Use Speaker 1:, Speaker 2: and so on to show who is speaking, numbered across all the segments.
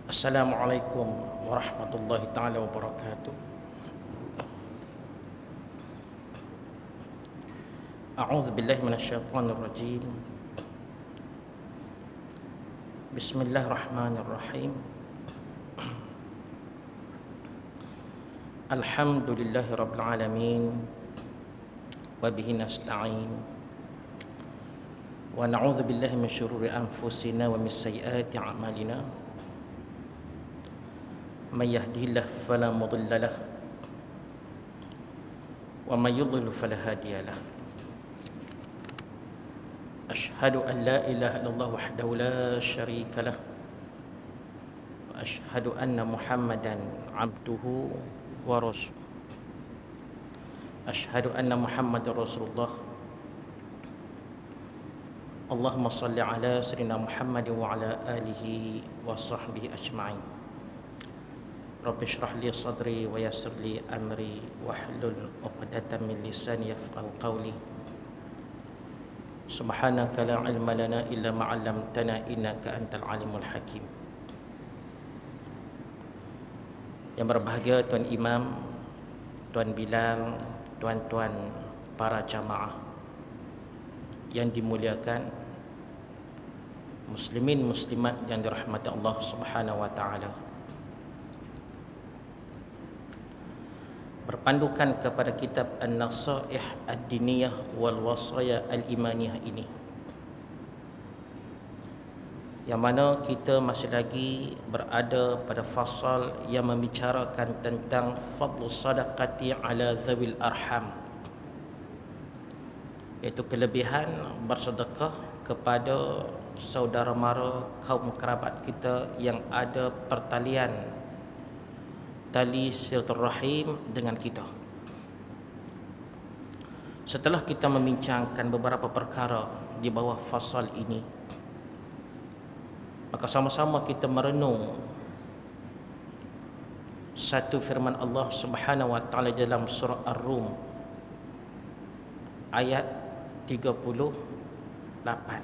Speaker 1: Assalamualaikum warahmatullahi taala wabarakatuh. A'udzu billahi minasyaitonir rajim. Bismillahirrahmanirrahim. Alhamdulillahi rabbil alamin. Wa bihi nasta'in. Wa na'udzu billahi min syururi anfusina wa min sayyiati a'malina. Man yahdihillahu fala mudilla lahu wa man yudlil fala hadiya lahu. Asyhadu an la ilaha illallah wahdahu la syarika lah wa asyhadu anna Muhammadan abduhu wa rasuluh. Asyhadu anna Muhammadar Rasulullah. Allahumma salli ala sayyidina Muhammadin wa ala alihi wa sahbihi ajma'in. Rabbi shrah li sadri wa yassir li amri wahlul 'uqdatam min lisani yafqahu qawli. Subhanaka la ilma lana illa ma 'allamtana innaka antal alimul hakim. Yang berbahagia Tuan Imam, Tuan Bilal, tuan-tuan para jamaah yang dimuliakan, muslimin muslimat yang dirahmati Allah Subhanahu wa taala. Berpandukan kepada kitab An-Nasaih Ad-Diniyah wal Wasaya Al-Imaniyah ini, yang mana kita masih lagi berada pada fasal yang membicarakan tentang fadlu sadaqati ala zawil arham, iaitu kelebihan bersedekah kepada saudara mara kaum kerabat kita yang ada pertalian tali silaturahim dengan kita. Setelah kita membincangkan beberapa perkara di bawah fasal ini, maka sama-sama kita merenung satu firman Allah Subhanahu wa taala dalam surah Ar-Rum ayat 38.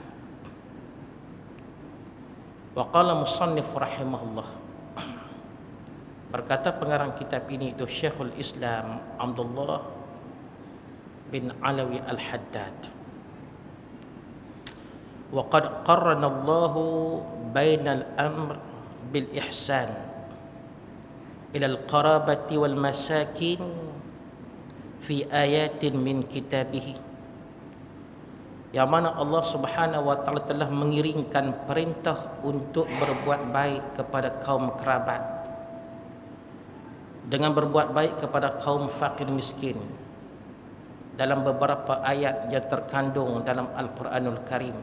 Speaker 1: Wa qala musannif rahimahullah, berkata pengarang kitab ini itu Syekhul Islam Abdullah bin Alawi Al-Haddad, wa qad qarrana Allahu bainal amr bil ihsan ila al-qarabati wal masakin fi ayatin min kitabih, yang mana Allah Subhanahu wa taala telah mengiringkan perintah untuk berbuat baik kepada kaum kerabat dengan berbuat baik kepada kaum fakir miskin dalam beberapa ayat yang terkandung dalam Al-Quranul Karim.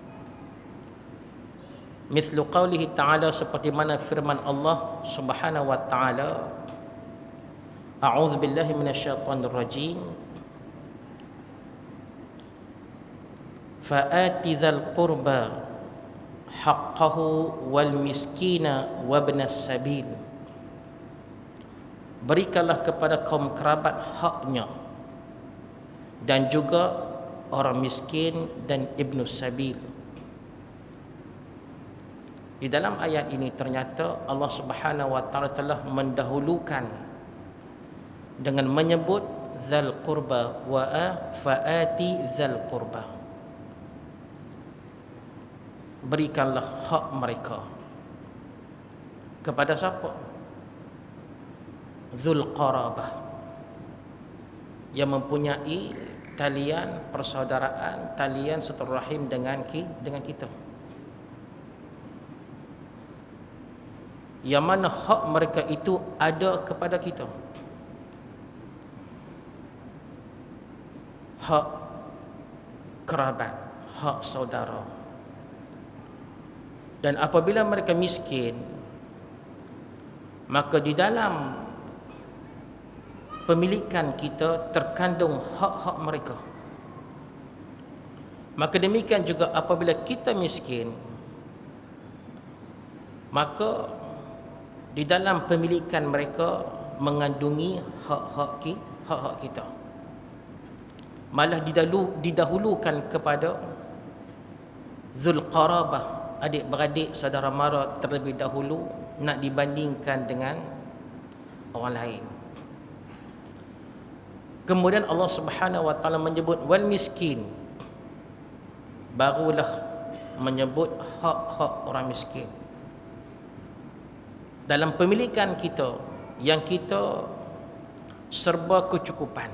Speaker 1: Mithlu qawlihi ta'ala, seperti mana firman Allah Subhanahu wa ta'ala, A'udzu billahi minasyaitonir rajim, fa'ati dzal qurba haqqahu wal miskina wabnas sabil, berikanlah kepada kaum kerabat haknya dan juga orang miskin dan ibnu sabil. Di dalam ayat ini ternyata Allah Subhanahu wa taala telah mendahulukan dengan menyebut zal qurba wa faati zal qurba, berikanlah hak mereka kepada siapa? Dzul qarabah, yang mempunyai talian persaudaraan, talian silaturahim dengan kita, yang mana hak mereka itu ada kepada kita. Hak kerabat, hak saudara. Dan apabila mereka miskin, maka di dalam pemilikan kita terkandung hak-hak mereka. Maka demikian juga apabila kita miskin, maka di dalam pemilikan mereka mengandungi hak-hak kita. Malah didahulukan kepada Dzul Qarabah, adik-beradik saudara mara terlebih dahulu nak dibandingkan dengan orang lain. Kemudian Allah Subhanahu wa taala menyebut wal miskin, barulah menyebut hak-hak orang miskin. Dalam pemilikan kita yang kita serba kecukupan,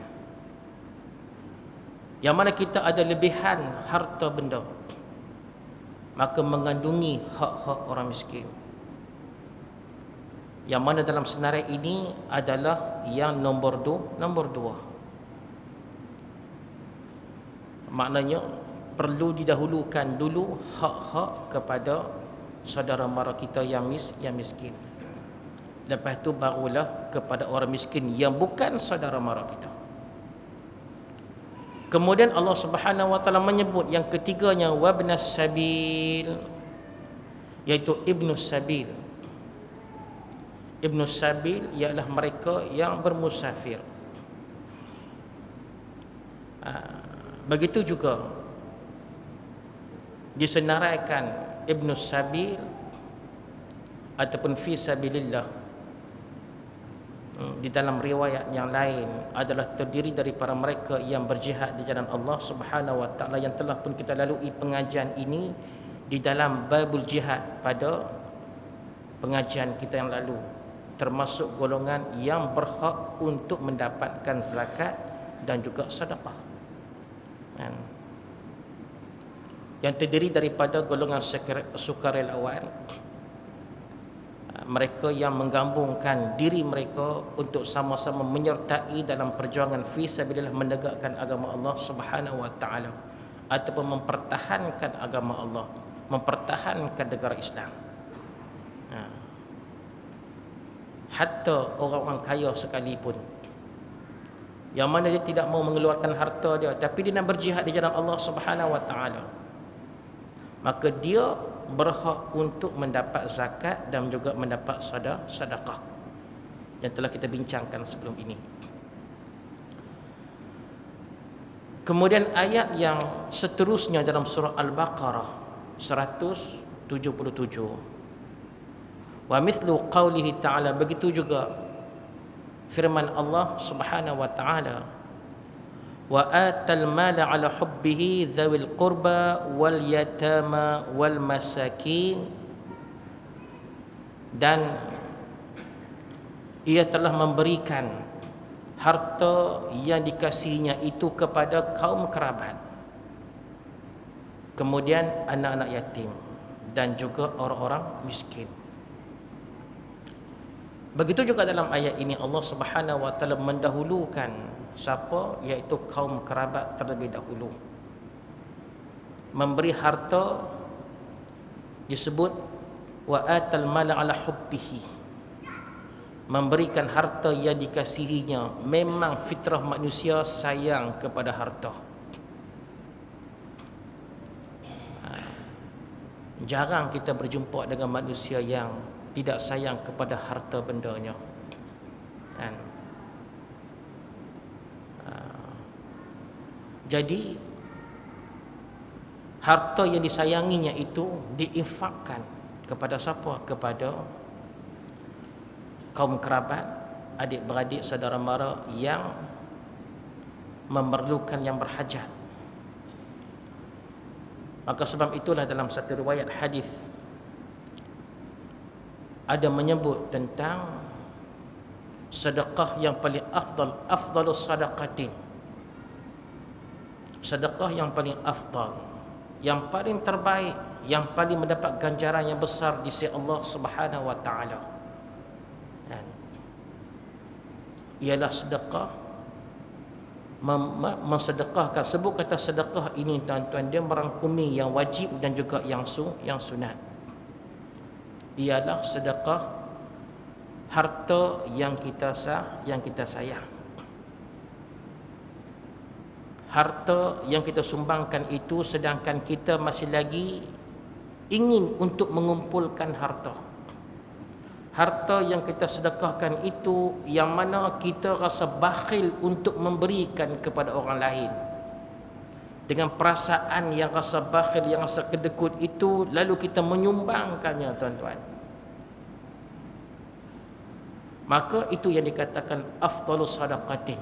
Speaker 1: yang mana kita ada lebihan harta benda, maka mengandungi hak-hak orang miskin, yang mana dalam senarai ini adalah yang nombor dua. Maknanya perlu didahulukan dulu hak-hak kepada saudara mara kita yang miskin. Lepas tu barulah kepada orang miskin yang bukan saudara mara kita. Kemudian Allah Subhanahu wa taala menyebut yang ketiganya wabnas sabil, iaitu ibnus sabil. Ibnus sabil ialah mereka yang bermusafir. Begitu juga disenaraikan ibnus sabil ataupun fi sabilillah di dalam riwayat yang lain adalah terdiri dari para mereka yang berjihad di jalan Allah Subhanahu wa taala, yang telah pun kita lalui pengajian ini di dalam babul jihad pada pengajian kita yang lalu, termasuk golongan yang berhak untuk mendapatkan zakat dan juga sedekah, yang terdiri daripada golongan sukarelawan, mereka yang menggabungkan diri mereka untuk sama-sama menyertai dalam perjuangan fi sabilillah, menegakkan agama Allah Subhanahu wa taala ataupun mempertahankan agama Allah, mempertahankan negara Islam. Hatta orang-orang kaya sekalipun, yang mana dia tidak mau mengeluarkan harta dia, tapi dia nak berjihad di jalan Allah Subhanahu wa taala, maka dia berhak untuk mendapat zakat dan juga mendapat sedekah, yang telah kita bincangkan sebelum ini. Kemudian ayat yang seterusnya dalam surah Al-Baqarah 177, wa mithlu qawlihi ta'ala, begitu juga firman Allah Subhanahu wa ta'ala, wa atal mala ala hubbihi dzawil qurba wal yatama wal masakin, dan ia telah memberikan harta yang dikasihinya itu kepada kaum kerabat, kemudian anak-anak yatim dan juga orang-orang miskin. Begitu juga dalam ayat ini Allah Subhanahu wa taala mendahulukan siapa, iaitu kaum kerabat terlebih dahulu. Memberi harta disebut wa atal mala ala hubbihi, memberikan harta yang dikasihinya. Memang fitrah manusia sayang kepada harta. Jarang kita berjumpa dengan manusia yang tidak sayang kepada harta bendanya, kan? Jadi harta yang disayanginya itu diinfakkan kepada siapa? Kepada kaum kerabat, adik-beradik, saudara mara yang memerlukan, yang berhajat. Maka sebab itulah dalam satu riwayat hadis ada menyebut tentang sedekah yang paling afdalus sadaqatin, sedekah yang paling afdal, yang paling terbaik, yang paling mendapat ganjaran yang besar di sisi Allah Subhanahu wa taala, ialah sedekah, mensedekahkan. Sebut kata sedekah ini tuan-tuan, dia merangkumi yang wajib dan juga yang sunat. Ialah sedekah harta yang kita sayang, harta yang kita sumbangkan itu sedangkan kita masih lagi ingin untuk mengumpulkan harta. Harta yang kita sedekahkan itu yang mana kita rasa bakhil untuk memberikan kepada orang lain, dengan perasaan yang rasa bakhil, yang rasa kedekut itu, lalu kita menyumbangkannya tuan-tuan. Maka itu yang dikatakan afdalus sadaqatin.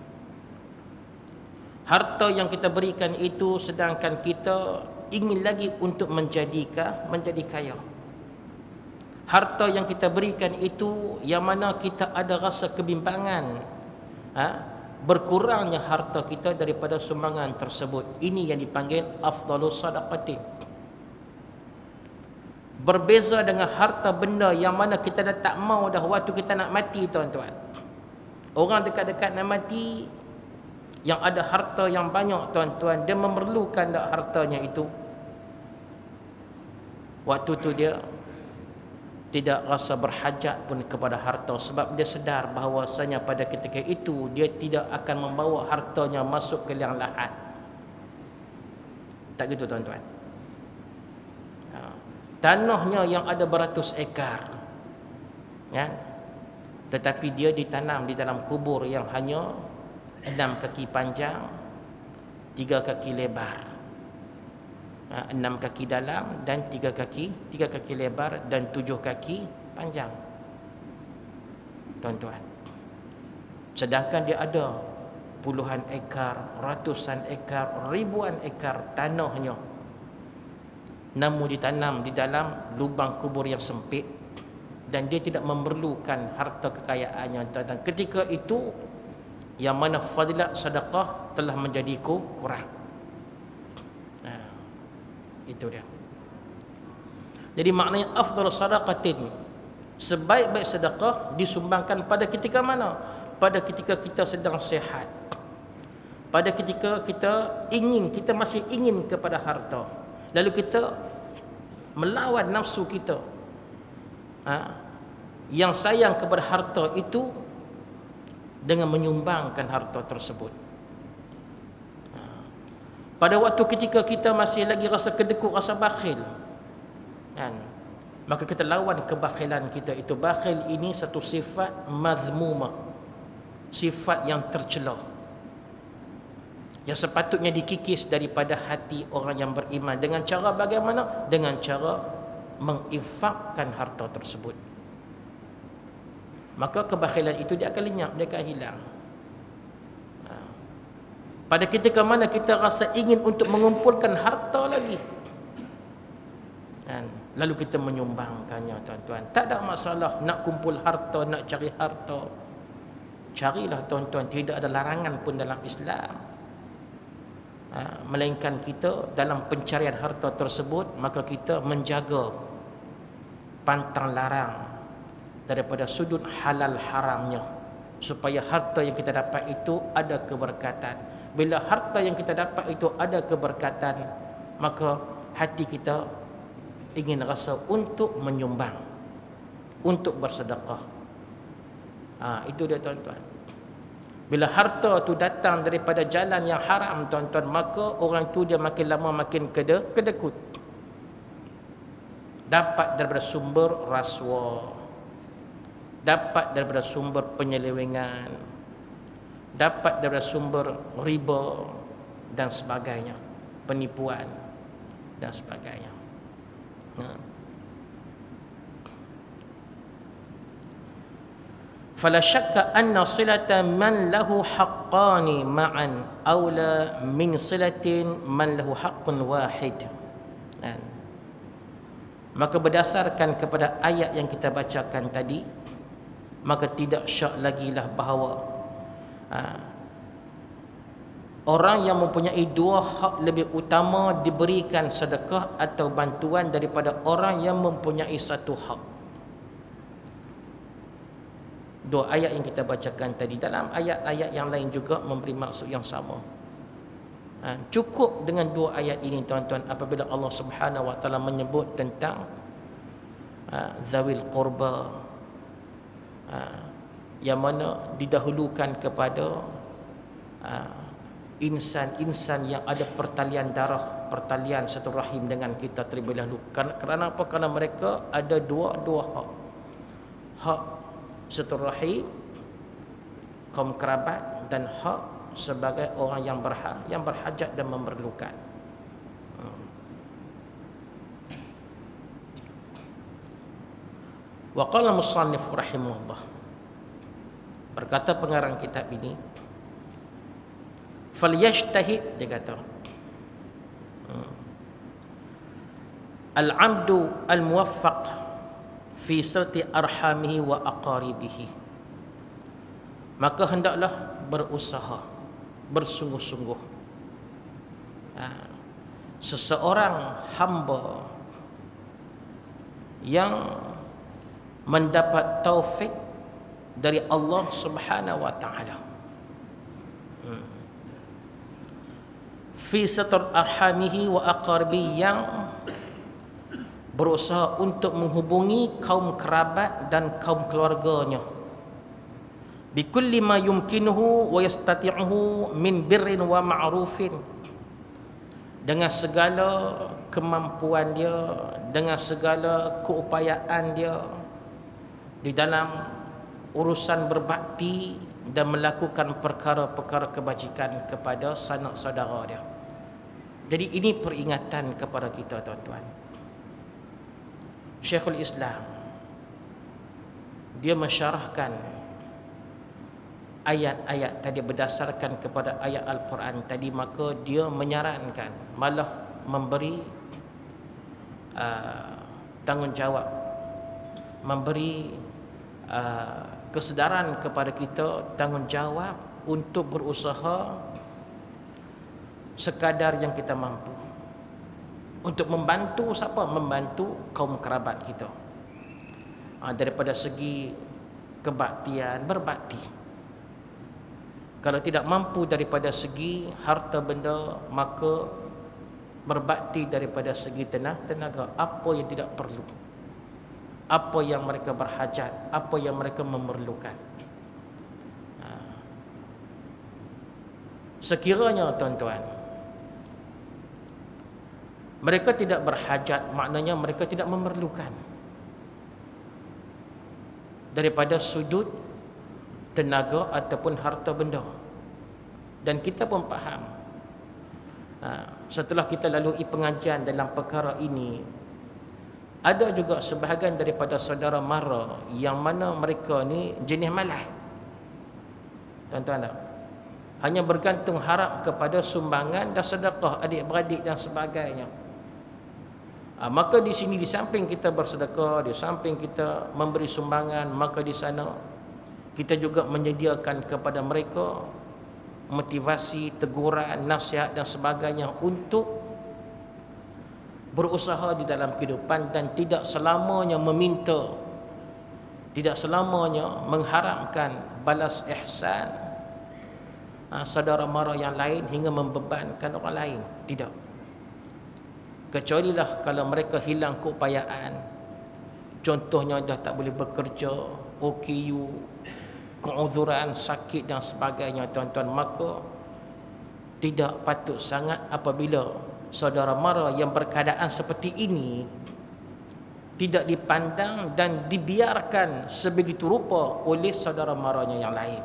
Speaker 1: Harta yang kita berikan itu sedangkan kita ingin lagi untuk menjadi kaya. Harta yang kita berikan itu yang mana kita ada rasa kebimbangan, berkurangnya harta kita daripada sumbangan tersebut. Ini yang dipanggil afdalus sadaqatin. Berbeza dengan harta benda yang mana kita dah tak mau dah waktu kita nak mati, tuan-tuan. Orang dekat-dekat nak mati yang ada harta yang banyak, tuan-tuan, dia memerlukan dak hartanya itu. Waktu tu dia tidak rasa berhajat pun kepada harta, sebab dia sedar bahawasanya pada ketika itu dia tidak akan membawa hartanya masuk ke liang lahat. Tak gitu, tuan-tuan. Tanahnya yang ada beratus ekar, kan? Tetapi dia ditanam di dalam kubur yang hanya 6 kaki panjang, 3 kaki lebar, 6 kaki dalam dan 3 kaki lebar dan 7 kaki panjang, tuan-tuan. Sedangkan dia ada puluhan ekar, ratusan ekar, ribuan ekar tanahnya, namun ditanam di dalam lubang kubur yang sempit, dan dia tidak memerlukan harta kekayaannya, tuan-tuan. Ketika itu yang mana fadilat sedekah telah menjadi kurang. Itu dia. Jadi maknanya afdalus sadaqatin, sebaik-baik sedekah disumbangkan pada ketika mana? Pada ketika kita sedang sihat, pada ketika kita masih ingin kepada harta, lalu kita melawan nafsu kita yang sayang kepada harta itu dengan menyumbangkan harta tersebut. Pada waktu ketika kita masih lagi rasa kedekut, rasa bakhil, kan, maka kita lawan kebakhilan kita itu. Bakhil ini satu sifat mazmumah, sifat yang tercela, yang sepatutnya dikikis daripada hati orang yang beriman. Dengan cara bagaimana? Dengan cara menginfakkan harta tersebut. Maka kebakhilan itu dia akan lenyap, dia akan hilang. Pada ketika mana kita rasa ingin untuk mengumpulkan harta lagi, lalu kita menyumbangkannya, tuan-tuan. Tak ada masalah nak kumpul harta, nak cari harta. Carilah, tuan-tuan, tidak ada larangan pun dalam Islam. Melainkan kita dalam pencarian harta tersebut, maka kita menjaga pantang larang daripada sudut halal haramnya, supaya harta yang kita dapat itu ada keberkatan. Bila harta yang kita dapat itu ada keberkatan, maka hati kita ingin rasa untuk menyumbang, untuk bersedekah. Itu dia, tuan-tuan. Bila harta tu datang daripada jalan yang haram, tuan-tuan, maka orang tu dia makin lama makin kedekut. Dapat daripada sumber rasuah, dapat daripada sumber penyelewengan, dapat daripada sumber riba dan sebagainya, penipuan dan sebagainya. Fala syakka anna silata man lahu haqqani ma'an aula min silatin man lahu haqqun wahid. Maka berdasarkan kepada ayat yang kita bacakan tadi, maka tidak syak lagi lah bahawa orang yang mempunyai dua hak lebih utama diberikan sedekah atau bantuan daripada orang yang mempunyai satu hak. Dua ayat yang kita bacakan tadi, dalam ayat-ayat yang lain juga memberi maksud yang sama. Cukup dengan dua ayat ini, tuan-tuan, apabila Allah Subhanahu wa taala menyebut tentang zawil qurba, yang mana didahulukan kepada insan-insan yang ada pertalian darah, pertalian satu rahim dengan kita terlebih dahulu. Kerana apa? Kerana mereka ada dua hak. Hak satu rahim, kaum kerabat, dan hak sebagai orang yang berhajat dan memerlukan. Wa qala musannif rahimahullah, Berkata pengarang kitab ini, falyajtahid, dia kata, al-'abdu al-muwaffaq fi silati arhamihi wa aqaribihi. Maka hendaklah berusaha, bersungguh-sungguh. Seseorang hamba yang mendapat taufik dari Allah Subhanahu wa taala, fi satar arhamihi wa aqaribihi, yang berusaha untuk menghubungi kaum kerabat dan kaum keluarganya, bikulli ma yumkinuhu wa yastati'uhu min birrin wa ma'rufin, dengan segala kemampuan dia, dengan segala keupayaan dia di dalam urusan berbakti dan melakukan perkara-perkara kebajikan kepada sanak saudara dia. Jadi ini peringatan kepada kita, tuan-tuan. Syekhul Islam dia mensyarahkan ayat-ayat tadi berdasarkan kepada ayat Al-Quran tadi, maka dia menyarankan, malah memberi tanggungjawab, memberi kesedaran kepada kita, tanggungjawab untuk berusaha sekadar yang kita mampu untuk membantu siapa? Membantu kaum kerabat kita, daripada segi kebaktian, berbakti. Kalau tidak mampu daripada segi harta benda, maka berbakti daripada segi tenaga, apa yang tidak perlu, apa yang mereka berhajat, apa yang mereka memerlukan. Sekiranya, tuan-tuan, mereka tidak berhajat, maknanya mereka tidak memerlukan daripada sudut tenaga ataupun harta benda. Dan kita pun faham, setelah kita lalui pengajian dalam perkara ini, ada juga sebahagian daripada saudara mara yang mana mereka ni jenis malas, tuan-tuan tak? Hanya bergantung harap kepada sumbangan dan sedekah adik-beradik dan sebagainya. Maka di sini, di samping kita bersedekah, di samping kita memberi sumbangan, maka di sana kita juga menyediakan kepada mereka motivasi, teguran, nasihat dan sebagainya untuk berusaha di dalam kehidupan dan tidak selamanya meminta, tidak selamanya mengharapkan balas ihsan saudara mara yang lain hingga membebankan orang lain. Tidak. Kecualilah kalau mereka hilang keupayaan, contohnya dah tak boleh bekerja, OKU, keuzuran, sakit dan sebagainya, tuan-tuan, maka tidak patut sangat apabila saudara mara yang berkeadaan seperti ini tidak dipandang dan dibiarkan sebegitu rupa oleh saudara maranya yang lain.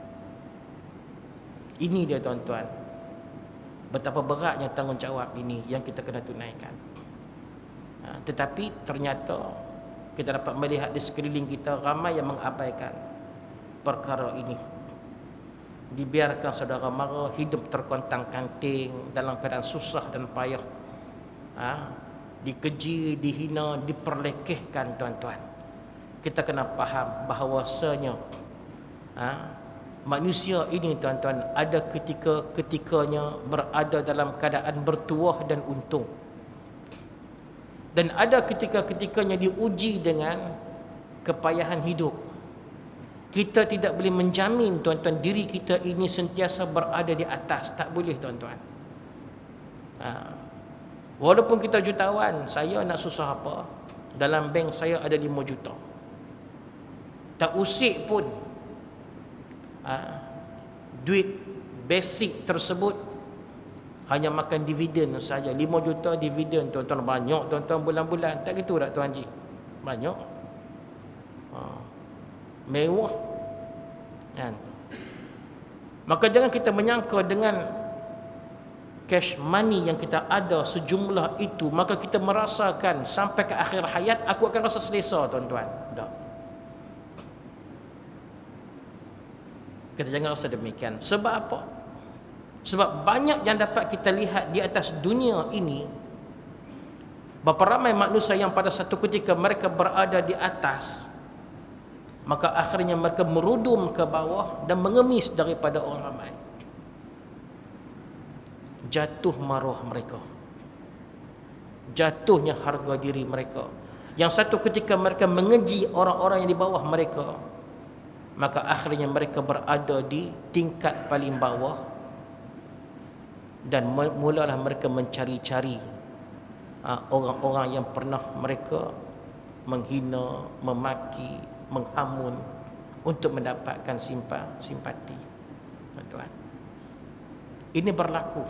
Speaker 1: Ini dia, tuan-tuan, betapa beratnya tanggungjawab ini yang kita kena tunaikan. Tetapi ternyata kita dapat melihat di sekeliling kita ramai yang mengabaikan perkara ini. Dibiarkan saudara mara hidup terkontang-kanting dalam keadaan susah dan payah, dikeji, dihina, diperlekehkan, tuan-tuan. Kita kena faham bahawasanya manusia ini, tuan-tuan, ada ketikanya berada dalam keadaan bertuah dan untung, dan ada ketikanya diuji dengan kepayahan hidup. Kita tidak boleh menjamin, tuan-tuan, diri kita ini sentiasa berada di atas. Tak boleh, tuan-tuan. Walaupun kita jutawan, saya nak susah apa, dalam bank saya ada 5 juta. Tak usik pun duit basic tersebut hanya makan dividen saja. 5 juta dividen, tuan-tuan, banyak, tuan-tuan, bulan-bulan. Tak gitu tak, Tuan Haji? Banyak. Mewah kan? Maka jangan kita menyangka dengan cash money yang kita ada sejumlah itu, maka kita merasakan sampai ke akhir hayat aku akan rasa selesa, tuan-tuan. Tak. Kita jangan rasa demikian. Sebab apa? Sebab banyak yang dapat kita lihat di atas dunia ini, berapa ramai manusia yang pada satu ketika mereka berada di atas, maka akhirnya mereka merudum ke bawah dan mengemis daripada orang ramai. Jatuh maruah mereka, jatuhnya harga diri mereka. Yang satu ketika mereka mengeji orang-orang yang di bawah mereka, maka akhirnya mereka berada di tingkat paling bawah, dan mulalah mereka mencari-cari orang-orang yang pernah mereka menghina, memaki, menghamun untuk mendapatkan simpati. Tuan-tuan, ini berlaku.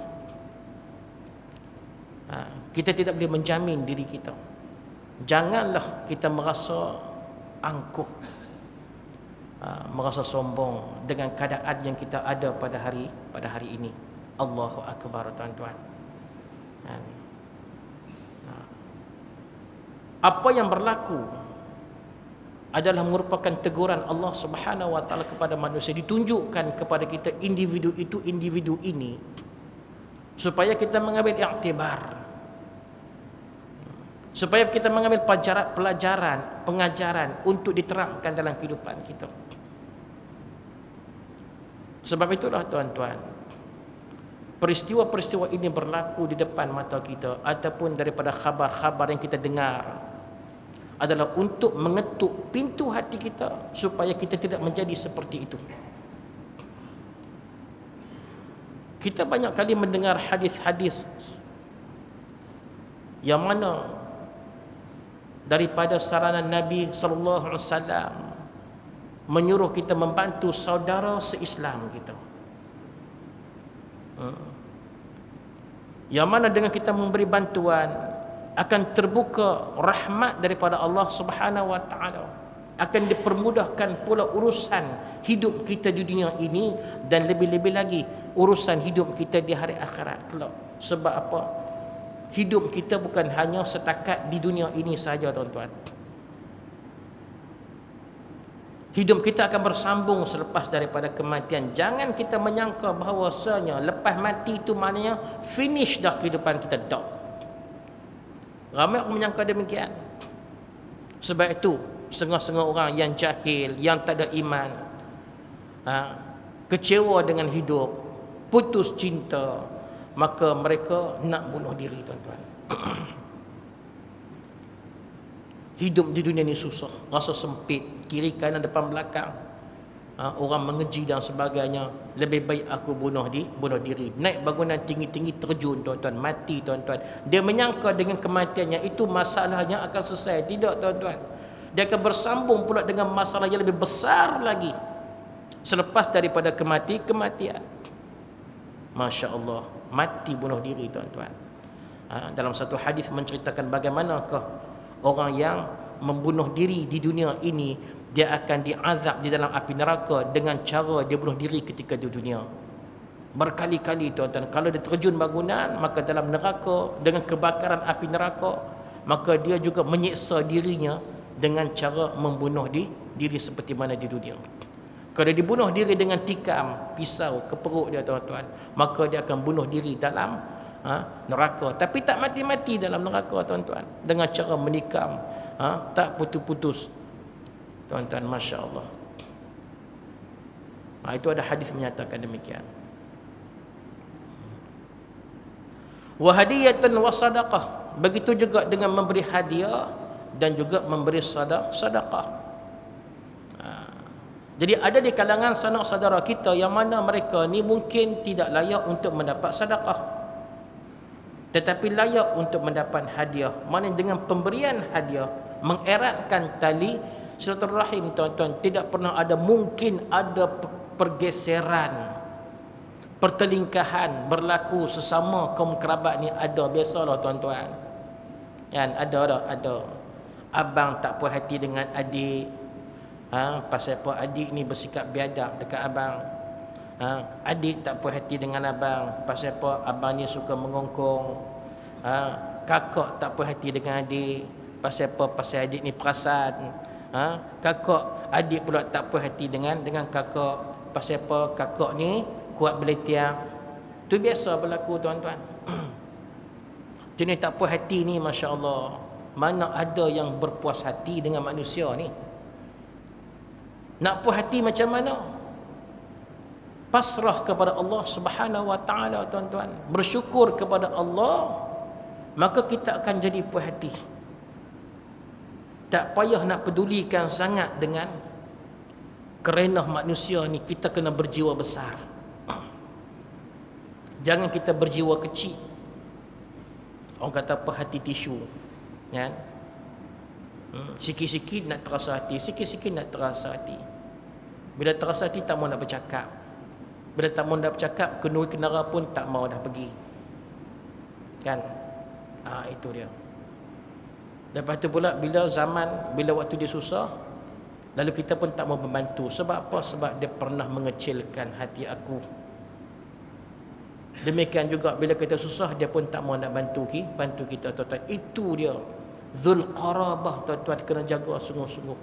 Speaker 1: Kita tidak boleh menjamin diri kita. Janganlah kita merasa angkuh, merasa sombong dengan keadaan yang kita ada pada hari ini. Allahu Akbar, tuan-tuan. Apa yang berlaku adalah merupakan teguran Allah Subhanahu wa taala kepada manusia, ditunjukkan kepada kita individu itu, individu ini, supaya kita mengambil iktibar, supaya kita mengambil pelajaran, pengajaran untuk diterapkan dalam kehidupan kita. Sebab itulah tuan-tuan, peristiwa-peristiwa ini berlaku di depan mata kita ataupun daripada khabar-khabar yang kita dengar adalah untuk mengetuk pintu hati kita supaya kita tidak menjadi seperti itu. Kita banyak kali mendengar hadis-hadis yang mana daripada saranan Nabi sallallahu alaihi wasallam menyuruh kita membantu saudara se-Islam kita. Yang mana dengan kita memberi bantuan akan terbuka rahmat daripada Allah Subhanahu wa taala, akan dipermudahkan pula urusan hidup kita di dunia ini, dan lebih-lebih lagi urusan hidup kita di hari akhirat kelak. Sebab apa? Hidup kita bukan hanya setakat di dunia ini saja, tuan-tuan. Hidup kita akan bersambung selepas daripada kematian. Jangan kita menyangka bahawasanya lepas mati itu maknanya finish dah kehidupan kita. Tak. Ramai orang menyangka demikian. Sebab itu setengah-setengah orang yang jahil, yang tak ada iman, kecewa dengan hidup, putus cinta, maka mereka nak bunuh diri, tuan-tuan. Hidup di dunia ini susah, rasa sempit, kiri kanan depan belakang, orang mengeji dan sebagainya. Lebih baik aku bunuh diri. Naik bangunan tinggi-tinggi, terjun, tuan-tuan, mati, tuan-tuan. Dia menyangka dengan kematiannya itu masalahnya akan selesai. Tidak, tuan-tuan. Dia akan bersambung pula dengan masalah yang lebih besar lagi selepas daripada kematian. Masya Allah, mati bunuh diri, tuan-tuan. Dalam satu hadis menceritakan bagaimanakah orang yang membunuh diri di dunia ini, dia akan diazab di dalam api neraka dengan cara dia bunuh diri ketika di dunia. Berkali-kali, tuan-tuan. Kalau dia terjun bangunan, maka dalam neraka dengan kebakaran api neraka, maka dia juga menyiksa dirinya dengan cara membunuh diri seperti mana di dunia. Kalau dibunuh diri dengan tikam pisau ke perut dia, tuan-tuan, maka dia akan bunuh diri dalam neraka. Tapi tak mati-mati dalam neraka, tuan-tuan, dengan cara menikam, tak putus-putus, tuan-tuan. Masya Allah. Itu ada hadis menyatakan demikian. Wa hadiyatan wa sadaqah. Begitu juga dengan memberi hadiah dan juga memberi sedekah. Jadi ada di kalangan sanak saudara kita yang mana mereka ni mungkin tidak layak untuk mendapat sedekah, tetapi layak untuk mendapat hadiah. Mana dengan pemberian hadiah mengeratkan tali silaturahim, tuan-tuan. Tidak pernah ada mungkin ada pergeseran, pertelingkahan berlaku sesama kaum kerabat ni. Ada, biasalah, tuan-tuan. Kan ada abang tak puas hati dengan adik, pasal apa adik ni bersikap biadab dekat abang. Adik tak puas hati dengan abang, pasal apa abang ni suka mengongkong. Kakak tak puas hati dengan adik, pasal apa pasal adik ni perasan. Kakak, adik pula tak puas hati dengan kakak. pasal apa kakak ni kuat beletiang. Tu biasa berlaku tuan-tuan. Jenis tak puas hati ni, Masya Allah, mana ada yang berpuas hati dengan manusia ni? Nak puas hati macam mana? Pasrah kepada Allah Subhanahu wa taala tuan-tuan. Bersyukur kepada Allah, maka kita akan jadi puas hati. Tak payah nak pedulikan sangat dengan kerenah manusia ni. Kita kena berjiwa besar. Jangan kita berjiwa kecil. Orang kata apa, hati tisu, kan? Sikit-sikit nak terasa hati, sikit-sikit nak terasa hati. Bila terasa hati tak mau nak bercakap. Bila tak mau nak bercakap, kenuri kenara pun tak mau dah pergi. Kan? Itu dia. Lepas tu pula bila waktu dia susah, lalu kita pun tak mau membantu. Sebab apa? Sebab dia pernah mengecilkan hati aku. Demikian juga bila kita susah, dia pun tak mau nak bantu kita tuan-tuan. Itu dia Dzul Qarabah tuan-tuan, kena jaga sungguh-sungguh.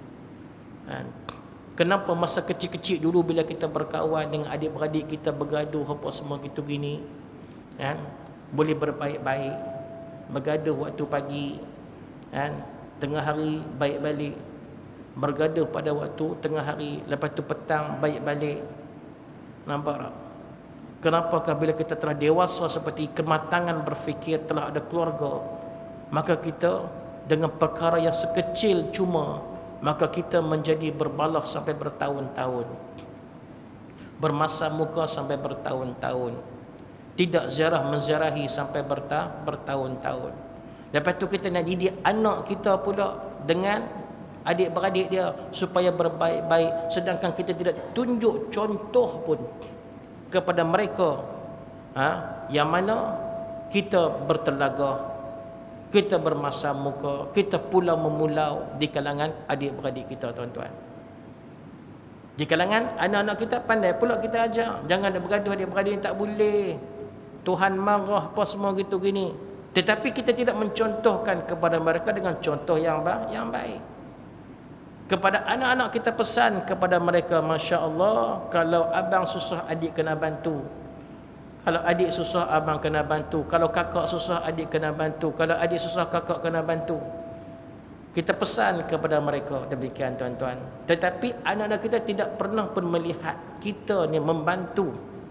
Speaker 1: Kenapa masa kecil-kecil dulu bila kita berkawan dengan adik-beradik kita, bergaduh apa semua gitu gini, kan? Boleh berbaik-baik, bergaduh waktu pagi, kan? Tengah hari baik balik, bergaduh pada waktu tengah hari, lepas tu petang baik balik. Nampak tak? Kenapakah bila kita telah dewasa seperti kematangan berfikir, telah ada keluarga, maka kita dengan perkara yang sekecil cuma, maka kita menjadi berbalah sampai bertahun-tahun, bermasa muka sampai bertahun-tahun, tidak ziarah menziarahi sampai bertahun-tahun. Lepas tu kita nak didik anak kita pula dengan adik-beradik dia supaya berbaik-baik, sedangkan kita tidak tunjuk contoh pun kepada mereka, yang mana kita bertelaga, kita bermasa muka, kita pulau memulau di kalangan adik-beradik kita tuan-tuan. Di kalangan anak-anak kita pandai pula kita ajar, jangan nak bergaduh adik-beradik, tak boleh, Tuhan marah apa semua gitu gini. Tetapi kita tidak mencontohkan kepada mereka dengan contoh yang baik. Kepada anak-anak kita pesan kepada mereka, Masya Allah, kalau abang susah adik kena bantu, kalau adik susah abang kena bantu, kalau kakak susah adik kena bantu, kalau adik susah kakak kena bantu. Kita pesan kepada mereka demikian tuan-tuan. Tetapi anak-anak kita tidak pernah pun melihat kita ni membantu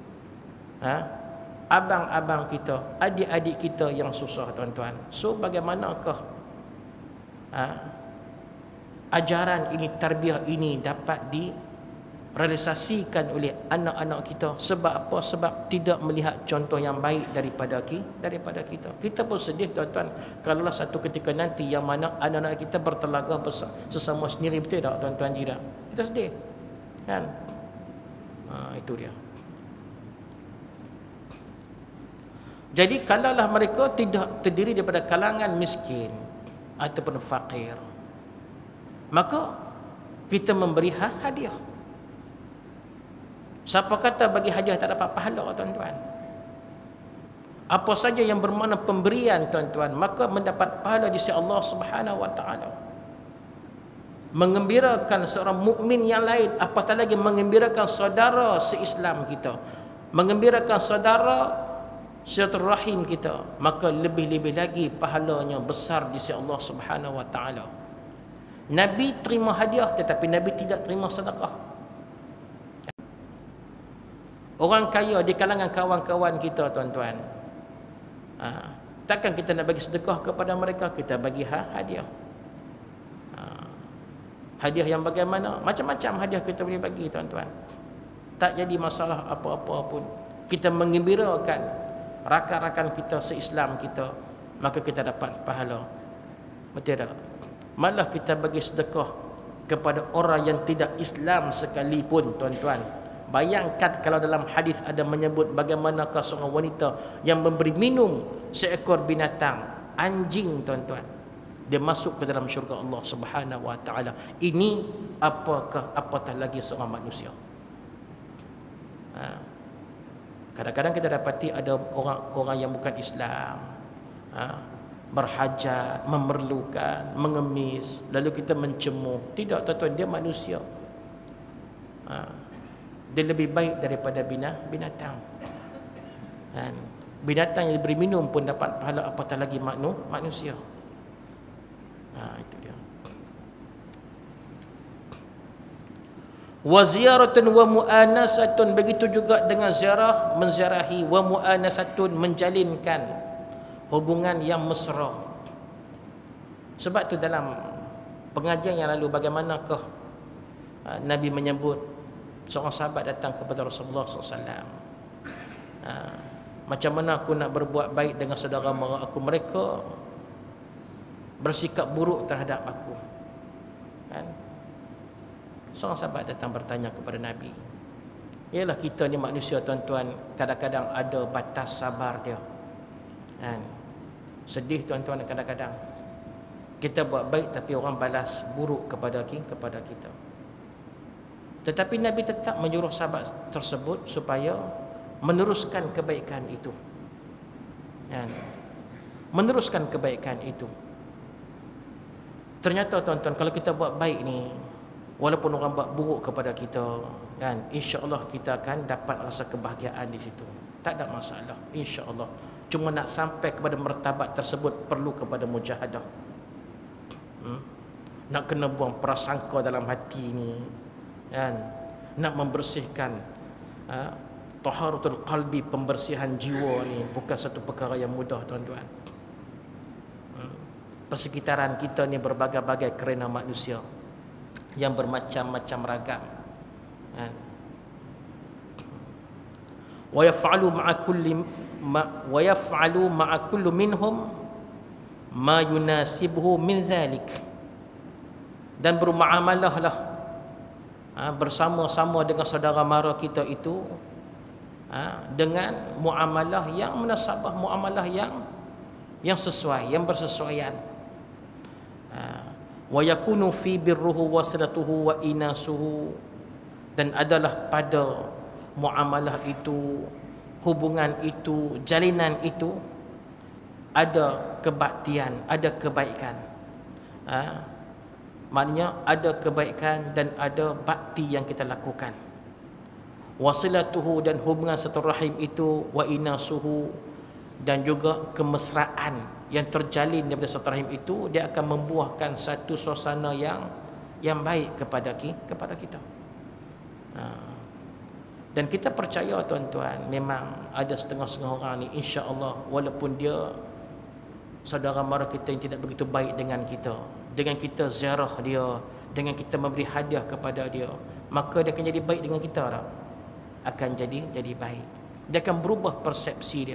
Speaker 1: abang-abang kita, adik-adik kita yang susah tuan-tuan. So bagaimanakah ajaran ini, tarbiyah ini dapat direalisasikan oleh anak-anak kita? Sebab apa? Sebab tidak melihat contoh yang baik daripada kita. Kita pun sedih tuan-tuan kalaulah satu ketika nanti yang mana anak-anak kita bertelaga sesama sendiri, betul tak tuan-tuan? Tidak, kita sedih, kan? Itu dia. Jadi kalaulah mereka tidak terdiri daripada kalangan miskin ataupun fakir, maka kita memberi hadiah. Siapa kata bagi hadiah tak dapat pahala tuan-tuan? Apa saja yang bermakna pemberian tuan-tuan, maka mendapat pahala di sisi Allah Subhanahu wa taala. Mengembirakan seorang mukmin yang lain, apatah lagi mengembirakan saudara se-Islam kita, mengembirakan saudara silaturahim kita, maka lebih-lebih lagi pahalanya besar di sisi Allah Subhanahu wa taala. Nabi terima hadiah tetapi Nabi tidak terima sedekah. Orang kaya di kalangan kawan-kawan kita tuan-tuan, takkan kita nak bagi sedekah kepada mereka, kita bagi hadiah. Hadiah yang bagaimana? Macam-macam hadiah kita boleh bagi tuan-tuan. Tak jadi masalah apa-apa pun. Kita mengembirakan rakan-rakan kita se-Islam kita, maka kita dapat pahala. Betul tak? Malah kita bagi sedekah kepada orang yang tidak Islam sekalipun tuan-tuan. Bayangkan kalau dalam hadis ada menyebut bagaimanakah seorang wanita yang memberi minum seekor binatang, anjing tuan-tuan, dia masuk ke dalam syurga Allah Subhanahu wa taala. Ini apatah lagi seorang manusia. Kadang-kadang kita dapati ada orang yang bukan Islam, berhajat, memerlukan, mengemis, lalu kita mencemooh. Tidak tuan-tuan, dia manusia. Dia lebih baik daripada binatang. Dan binatang yang diberi minum pun dapat pahala, apatah lagi manusia. Itu dia. Wa ziyaratun wa mu'anasatun, begitu juga dengan ziarah, menziarahi, wa mu'anasatun, menjalinkan hubungan yang mesra. Sebab tu dalam pengajian yang lalu, bagaimanakah Nabi menyebut seorang sahabat datang kepada Rasulullah SAW, macam mana aku nak berbuat baik dengan saudara mara aku, mereka bersikap buruk terhadap aku, kan? Seorang sahabat datang bertanya kepada Nabi. Yalah, kita ni manusia tuan-tuan, kadang-kadang ada batas sabar dia, kan? Sedih tuan-tuan, kadang-kadang kita buat baik tapi orang balas buruk kepada kita. Tetapi Nabi tetap menyuruh sahabat tersebut supaya meneruskan kebaikan itu, kan? Meneruskan kebaikan itu. Ternyata tuan-tuan, kalau kita buat baik ni, walaupun orang buat buruk kepada kita, kan, insya-Allah kita akan dapat rasa kebahagiaan di situ. Tak ada masalah, insya-Allah. Cuma nak sampai kepada martabat tersebut perlu kepada mujahadah. Nak kena buang prasangka dalam hati ni, kan? Nak membersihkan taharatul qalbi, pembersihan jiwa ni bukan satu perkara yang mudah tuan-tuan. Persekitaran kita ni berbagai-bagai kerana manusia yang bermacam-macam ragam, kan? Wa yaf'alu ma'a kulli minhum ma yunasibuhu min dhalik, dan bermuamalahlah bersama-sama dengan saudara mara kita itu dengan muamalah yang munasabah, muamalah yang sesuai, yang bersesuaian. Wa yakunu fi birruhu wasilatuhu wa inasuhu, dan adalah pada muamalah itu, hubungan itu, jalinan itu ada kebaktian, ada kebaikan. Maknanya ada kebaikan dan ada bakti yang kita lakukan. Wasilatuhu, dan hubungan silaturahim itu, wa inasuhu, dan juga kemesraan yang terjalin daripada silaturahim itu, dia akan membuahkan satu suasana yang baik kepada kita. Dan kita percaya tuan-tuan, memang ada setengah-setengah orang ni, insya-Allah, walaupun dia saudara mara kita yang tidak begitu baik dengan kita ziarah dia, dengan kita memberi hadiah kepada dia, maka dia akan jadi baik dengan kita tak? Akan jadi baik. Dia akan berubah persepsi dia.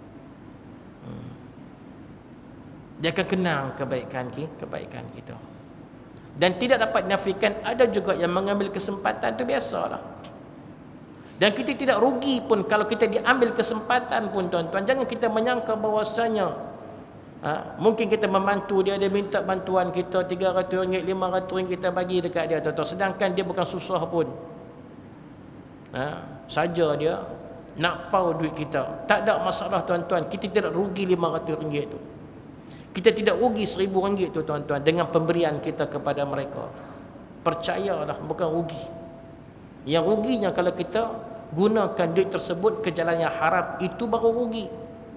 Speaker 1: Dia akan kenang kebaikan kita. Dan tidak dapat dinafikan, ada juga yang mengambil kesempatan, itu biasalah. Dan kita tidak rugi pun kalau kita diambil kesempatan pun tuan-tuan. Jangan kita menyangka bahawasanya mungkin kita membantu dia, dia minta bantuan kita RM300, RM500 kita bagi dekat dia, tuan-tuan. Sedangkan dia bukan susah pun. Saja dia nak pau duit kita. Tak ada masalah tuan-tuan. Kita tidak rugi RM500 tu. Kita tidak rugi RM1000 tu tuan-tuan dengan pemberian kita kepada mereka. Percayalah, bukan rugi. Yang ruginya kalau kita gunakan duit tersebut ke jalan yang haram, itu baru rugi.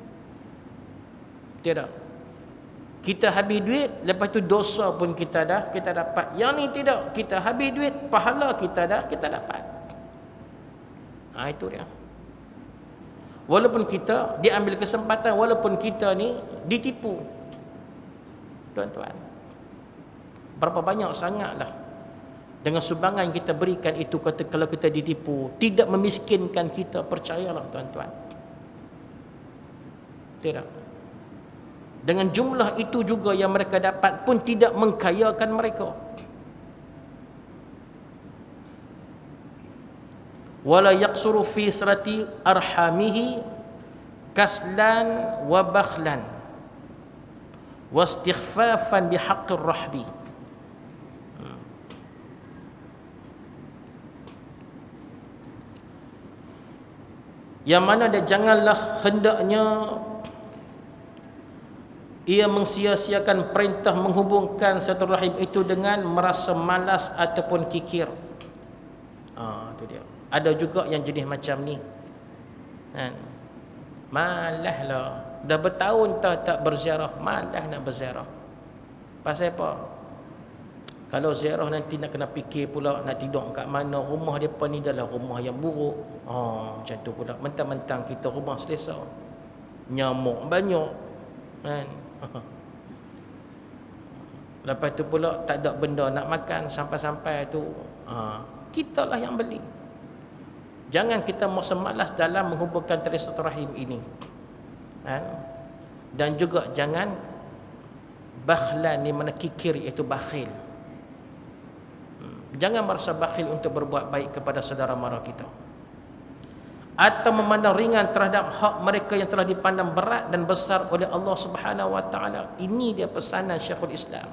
Speaker 1: Tidak. Kita habis duit, lepas tu dosa pun kita dapat. Yang ni tidak, kita habis duit, pahala kita dapat. Itu dia. Walaupun kita diambil kesempatan, walaupun kita ni ditipu, tuan-tuan, berapa banyak sangatlah dengan sumbangan yang kita berikan itu, kata kalau kita ditipu, tidak memiskinkan kita, percayalah tuan-tuan. Tidak. Dengan jumlah itu juga yang mereka dapat pun tidak mengkayakan mereka. Wala yaqsuru fi sirati arhamihi kaslan wa bakhlan wa istighfafan bihaqqir rahbi. Yang mana dia janganlah hendaknya ia mensia-siakan perintah menghubungkan silaturahim itu dengan merasa malas ataupun kikir. Itu dia. Ada juga yang jenis macam ni. Kan? Malaslah. Dah bertahun tak berziarah, malas nak berziarah. Pasal apa? Kalau ziarah nanti nak kena fikir pula nak tidur kat mana, rumah depa ni adalah rumah yang buruk. Macam tu pula. Mentang-mentang kita rumah selesa, nyamuk banyak. Kan? Lepas tu pula tak ada benda nak makan, sampai-sampai tu kita lah yang beli. Jangan kita merasa malas dalam menghubungkan tali silaturahim ini. Dan juga jangan bakhlan, ni mana kikir, iaitu bakhil. Jangan merasa bakhil untuk berbuat baik kepada saudara mara kita, atau memandang ringan terhadap hak mereka yang telah dipandang berat dan besar oleh Allah Subhanahu wa taala. Ini dia pesanan Syekhul Islam.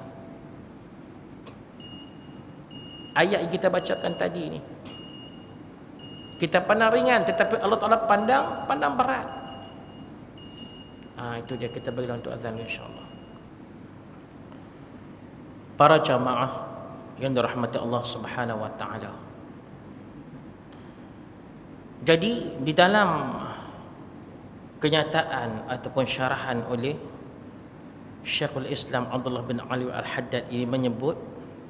Speaker 1: Ayat yang kita bacakan tadi ni, kita pandang ringan, tetapi Allah Taala pandang berat. Itu dia, kita bagi untuk azan insya-Allah. Para jamaah yang dirahmati Allah Subhanahu wa taala. Jadi di dalam kenyataan ataupun syarahan oleh Syekhul Islam Abdullah bin Ali Al-Haddad ini menyebut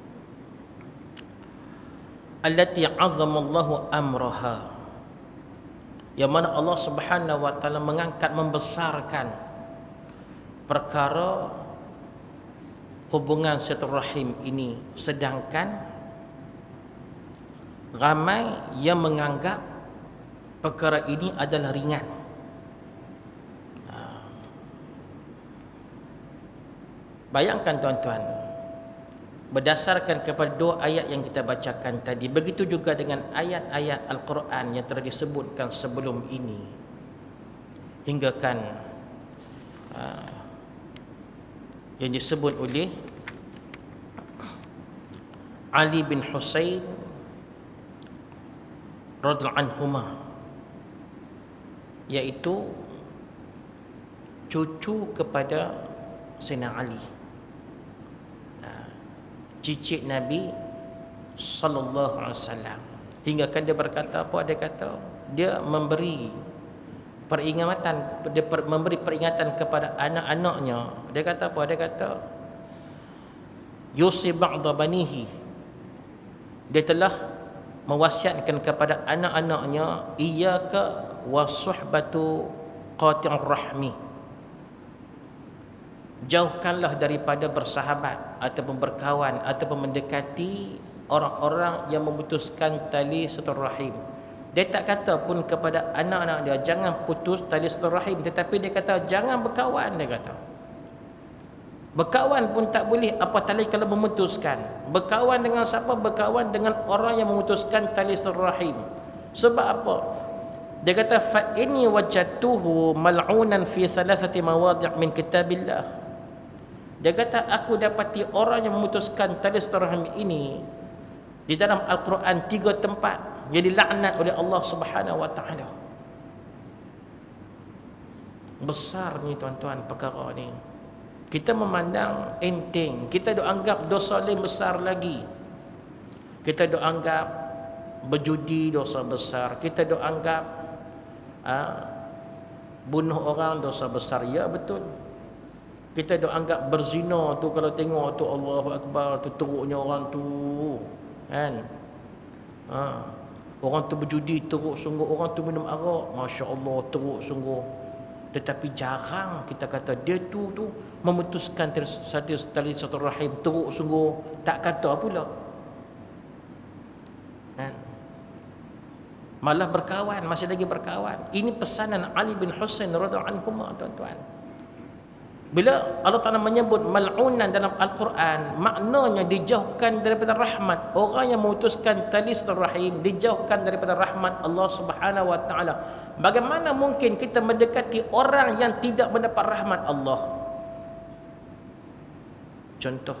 Speaker 1: allati 'azzamallahu amraha, yang mana Allah Subhanahu wa taala mengangkat, membesarkan perkara hubungan silaturahim ini, sedangkan ramai yang menganggap perkara ini adalah ringan. Bayangkan tuan-tuan, berdasarkan kepada dua ayat yang kita bacakan tadi, begitu juga dengan ayat-ayat Al-Quran yang telah disebutkan sebelum ini, hinggakan yang disebut oleh Ali bin Husain radhiyallahu anhuma, iaitu cucu kepada Sayyidina Ali, cicit Nabi sallallahu alaihi wasallam. Hinggakan dia berkata apa? Dia kata dia memberi peringatan kepada anak-anaknya. Dia kata apa? Dia kata yusi ba'da banihi, dia telah mewasiatkan kepada anak-anaknya, iyyaka wasuhbatu qati'ur rahmi, jauhkanlah daripada bersahabat ataupun berkawan ataupun mendekati orang-orang yang memutuskan tali silaturahim. Dia tak kata pun kepada anak-anak dia jangan putus tali silaturahim, tetapi dia kata jangan berkawan. Dia kata berkawan pun tak boleh, apa tali kalau memutuskan. Berkawan dengan siapa? Berkawan dengan orang yang memutuskan tali silaturahim. Sebab apa? Dia kata fa inni wajadtuhu mal'unan fi thalathati mawadi' min kitabillah. Dia kata aku dapati orang yang memutuskan tali silaturahim ini di dalam Al-Quran 3 tempat yang dilaknat oleh Allah Subhanahu wa taala. Besar ni tuan-tuan perkara ni. Kita memandang enteng, kita dok anggap dosa lain besar lagi. Kita dok anggap berjudi dosa besar, kita dok anggap bunuh orang dosa besar. Ya betul. Kita dok anggap berzina tu, kalau tengok tu Allahu Akbar, tu teruknya orang tu, kan? Orang tu berjudi teruk sungguh, orang tu minum arak, masya-Allah teruk sungguh. Tetapi jarang kita kata dia tu memutuskan tali silaturahim teruk sungguh, tak kata pula. Kan? Malah berkawan, masih lagi berkawan. Ini pesanan Ali bin Husain radhiyallahu anhu, tuan-tuan. Bila Allah Ta'ala menyebut mal'unan dalam Al-Quran, maknanya dijauhkan daripada rahmat. Orang yang memutuskan tali silaturahim dijauhkan daripada rahmat Allah Subhanahu wa taala. Bagaimana mungkin kita mendekati orang yang tidak mendapat rahmat Allah? Contoh,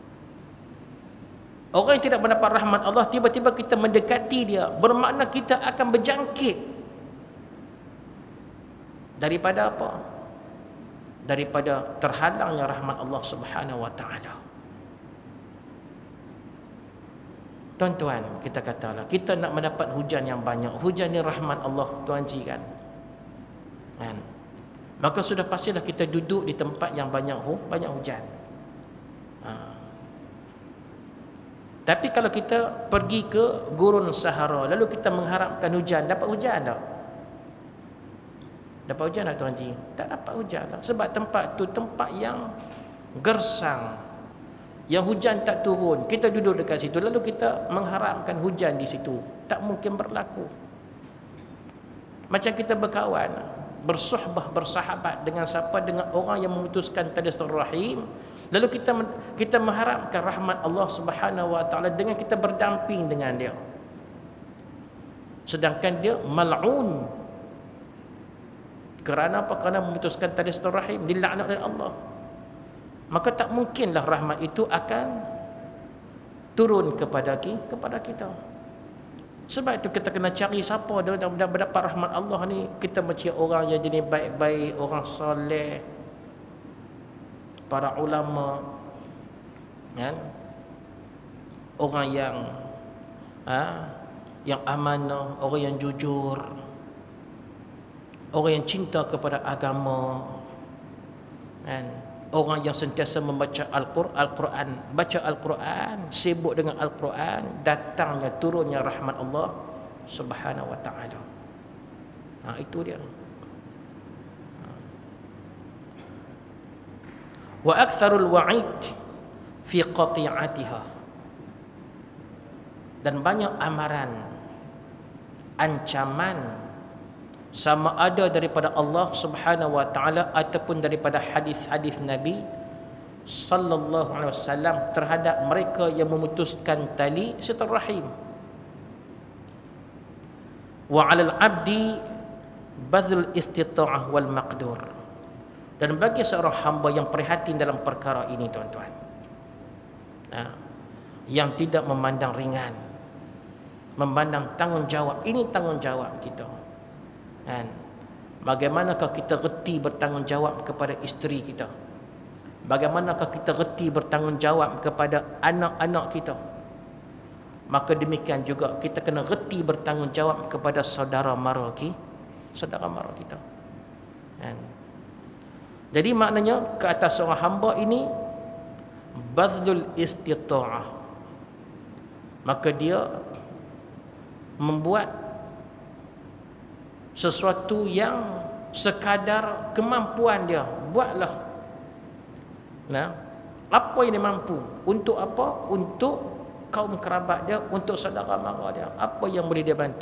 Speaker 1: orang yang tidak mendapat rahmat Allah, tiba-tiba kita mendekati dia, bermakna kita akan berjangkit daripada apa? Daripada terhalangnya rahmat Allah Subhanahu wa taala. Tuan-tuan, kita katalah kita nak mendapat hujan yang banyak. Hujan ni rahmat Allah, tuan ji kan. Maka sudah pastilah kita duduk di tempat yang banyak hujan. Tapi kalau kita pergi ke gurun Sahara, lalu kita mengharapkan hujan, dapat hujan tak? Dapat hujan tak tuan ji? Tak dapat hujan tak. Sebab tempat tu tempat yang gersang, yang hujan tak turun. Kita duduk dekat situ, lalu kita mengharapkan hujan di situ, tak mungkin berlaku. Macam kita berkawan, bersuhbah, bersahabat dengan siapa? Dengan orang yang memutuskan tali silaturahim. Lalu kita mengharapkan rahmat Allah Subhanahu wa taala dengan kita berdamping dengan dia. Sedangkan dia mal'un. Kerana apa? Kerana memutuskan tali silaturahim, dilaknat oleh Allah. Maka tak mungkinlah rahmat itu akan turun kepada kita. Sebab itu kita kena cari siapa dia dah mendapat rahmat Allah ni. Kita macam orang yang jenis baik-baik, orang soleh, para ulama, kan? Orang yang amanah, orang yang jujur, orang yang cinta kepada agama, kan? Orang yang sentiasa membaca Al-Quran, baca Al-Quran, sibuk dengan Al-Quran, datangnya turunnya rahmat Allah Subhanahu wa taala. Itu dia. Wa aktsarul wa'id fi qati'atiha. Dan banyak amaran, ancaman, sama ada daripada Allah Subhanahu wa taala ataupun daripada hadis-hadis Nabi sallallahu alaihi wasallam terhadap mereka yang memutuskan tali silaturahim. Wa 'alal 'abdi badlul istita'ah wal maqdur. Dan bagi seorang hamba yang prihatin dalam perkara ini, tuan-tuan, yang tidak memandang ringan, memandang tanggungjawab, ini tanggungjawab kita. Bagaimanakah kita reti bertanggungjawab kepada isteri kita? Bagaimanakah kita reti bertanggungjawab kepada anak-anak kita? Maka demikian juga kita kena reti bertanggungjawab kepada saudara mara kita. Jadi maknanya ke atas seorang hamba ini bazlul istita'ah. Maka dia membuat sesuatu yang sekadar kemampuan dia. Buatlah. Apa yang dia mampu. Untuk apa? Untuk kaum kerabat dia, untuk saudara mara dia. Apa yang boleh dia bantu.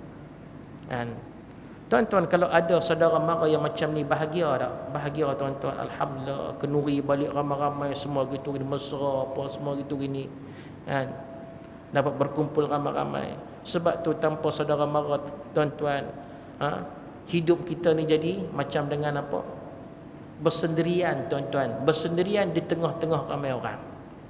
Speaker 1: Tuan-tuan, kalau ada saudara mara yang macam ni, bahagia tak? Bahagia, tuan-tuan. Alhamdulillah, kenuri balik ramai-ramai semua gitu, mesra apa semua gitu gini. Dapat berkumpul ramai-ramai. Sebab tu tanpa saudara mara, tuan-tuan, hidup kita ni jadi macam dengan apa? Bersendirian, tuan-tuan. Bersendirian di tengah-tengah ramai orang.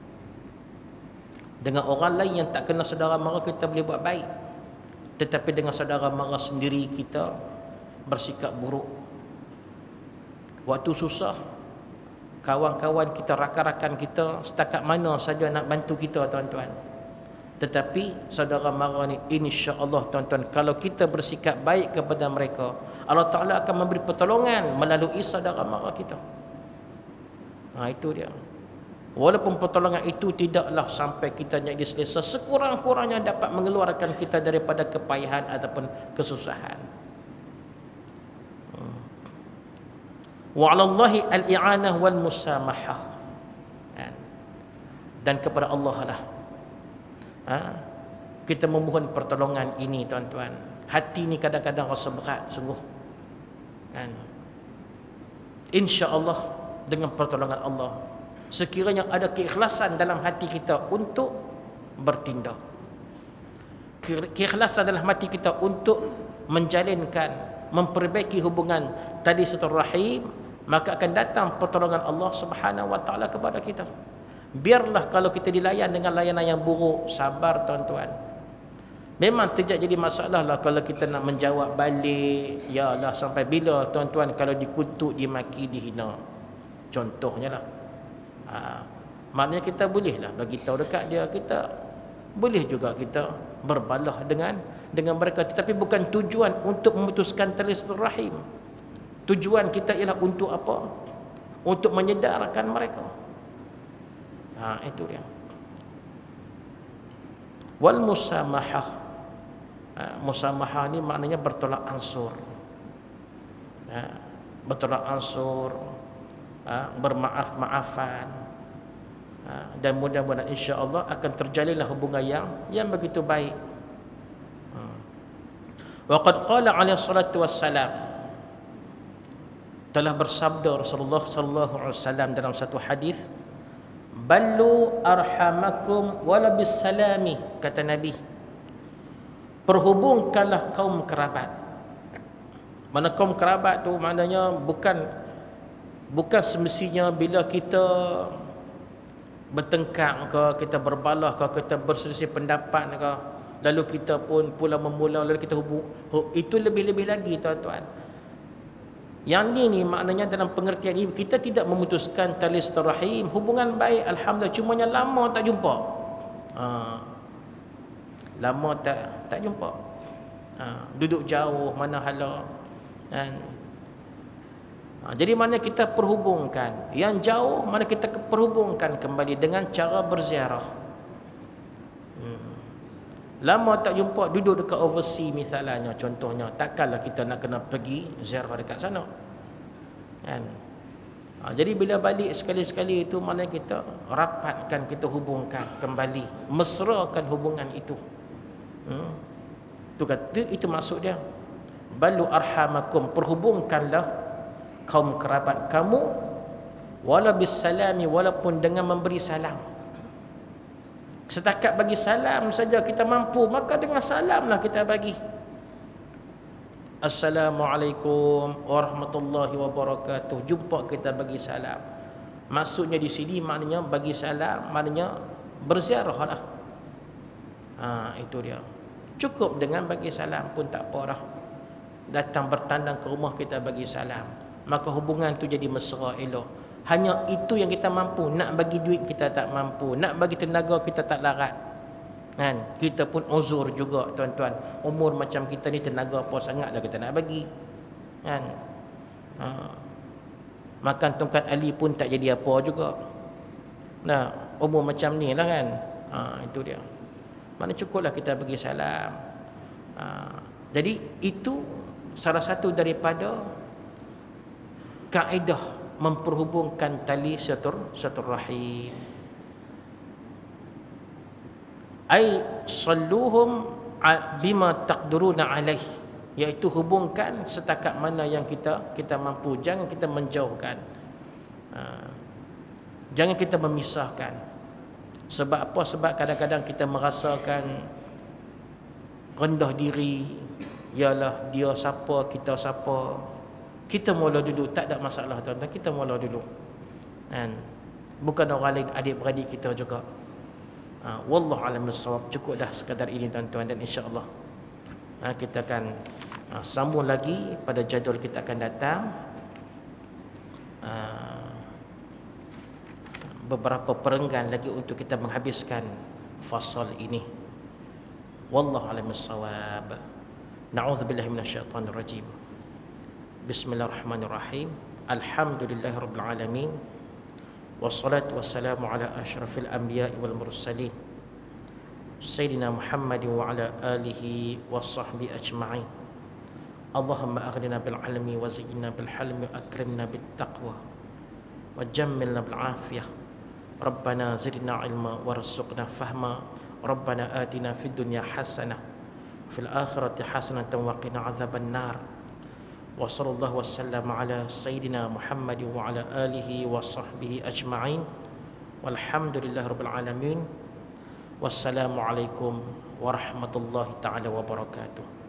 Speaker 1: Dengan orang lain yang tak kenal saudara mara, kita boleh buat baik. Tetapi dengan saudara mara sendiri, kita bersikap buruk. Waktu susah, kawan-kawan kita, rakan-rakan kita setakat mana saja nak bantu kita, tuan-tuan. Tetapi saudara mara ni, insya-Allah, tuan-tuan, kalau kita bersikap baik kepada mereka, Allah Ta'ala akan memberi pertolongan melalui saudara mara kita. Itu dia. Walaupun pertolongan itu tidaklah sampai kita jadi selesa, sekurang-kurangnya dapat mengeluarkan kita daripada kepayahan ataupun kesusahan. Wa 'alallahi al-i'anah wal musamahah. Dan kepada Allah lah kita memohon pertolongan ini, tuan-tuan. Hati ni kadang-kadang rasa berat sungguh. Insya-Allah dengan pertolongan Allah, sekiranya ada keikhlasan dalam hati kita untuk bertindak, keikhlasan dalam hati kita untuk menjalinkan, memperbaiki hubungan tali silaturahim, maka akan datang pertolongan Allah Subhanahu wa taala kepada kita. Biarlah kalau kita dilayan dengan layanan yang buruk, sabar, tuan-tuan. Memang tidak jadi masalah lah kalau kita nak menjawab balik. Yalah, sampai bila, tuan-tuan, kalau dikutuk, dimaki, dihina. Contohnya lah. Maknanya kita bolehlah bagi tahu dekat dia, kita Boleh juga kita berbalah dengan mereka, tetapi bukan tujuan untuk memutuskan tali silaturahim. Tujuan kita ialah untuk apa? Untuk menyedarkan mereka. Itu dia. Wal musamahah. Musamahah ni maknanya bertolak ansur. Bertolak ansur, bermaaf-maafan, dan mudah-mudahan insya-Allah akan terjalinlah hubungan yang begitu baik. Wa qad qala alaihi salatu wassalam, telah bersabda Rasulullah sallallahu alaihi wasallam dalam satu hadis, ballu arhamakum wala bisalami, kata Nabi, perhubungkanlah kaum kerabat. Mana kaum kerabat tu maknanya bukan semestinya bila kita bertengkar ke, kita berbalah ke, kita berselisih pendapat ke, lalu kita pun pula memula, lalu kita hubung, itu lebih-lebih lagi tuan-tuan. Yang ni maknanya dalam pengertian ini kita tidak memutuskan tali silaturahim, hubungan baik alhamdulillah, cumanya lama tak jumpa. Lama tak jumpa. Duduk jauh mana hala. Jadi mana kita perhubungkan yang jauh, mana kita perhubungkan kembali dengan cara berziarah. Lama tak jumpa, duduk dekat overseas misalnya, contohnya, takkanlah kita nak kena pergi ziarah dekat sana kan. Jadi bila balik sekali-sekali itu, mana kita rapatkan, kita hubungkan kembali, mesrakan hubungan itu. Itu maksud dia. Balu arhamakum, perhubungkanlah kaum kerabat kamu, wala bisalami, walaupun dengan memberi salam. Setakat bagi salam saja kita mampu, maka dengan salamlah kita bagi. Assalamualaikum warahmatullahi wabarakatuh. Jumpa kita bagi salam. Maksudnya di sini maknanya bagi salam, maknanya berziarah lah. Itu dia. Cukup dengan bagi salam pun tak apa dah. Datang bertandang ke rumah kita bagi salam, maka hubungan tu jadi mesra elok. Hanya itu yang kita mampu. Nak bagi duit kita tak mampu, nak bagi tenaga kita tak larat kan. Kita pun uzur juga tuan-tuan. Umur macam kita ni, tenaga apa sangat dah kita nak bagi kan. Makan tongkat Ali pun tak jadi apa juga. Nah, umur macam ni lah kan. Itu dia. Mana cukuplah kita bagi salam. Jadi itu salah satu daripada kaedah memperhubungkan tali silaturahim. Ai salluhum bima taqdiruna alaih, iaitu hubungkan setakat mana yang kita mampu. Jangan kita menjauhkan, jangan kita memisahkan. Sebab apa? Sebab kadang-kadang kita merasakan rendah diri. Yalah, dia siapa, kita siapa. Kita mula dulu, tak ada masalah tuan-tuan. Kita mula dulu kan? Bukan orang lain, adik-beradik kita juga. Wallahu a'lam bissawab. Cukup dah sekadar ini tuan-tuan, dan insya-Allah kita akan sambung lagi pada jadual kita akan datang. Beberapa perenggan lagi untuk kita menghabiskan fasal ini. Wallahu a'lam bissawab. Na'udzubillahi minasyaitonir rajim. Bismillahirrahmanirrahim. Alhamdulillahirabbil alamin. Wassalatu wassalamu ala asyrafil anbiya'i wal mursalin Sayyidina Muhammadin wa ala alihi washabbihi ajma'in. Allahumma aghnina bil ilmi wa zayyinna bil hilmi wa akrimna bit taqwa wa jammilna bil afiyah. Rabbana zidna ilma warzuqna fahma. Rabbana atina fid dunya hasanah fil akhirati hasanatan wa qina adzaban nar. Wa sallallahu wasallam ala sayyidina Muhammadin wa ala alihi wa sahbihi ajma'in. Walhamdulillahi rabbil alamin. Wassalamu alaikum warahmatullahi taala wabarakatuh.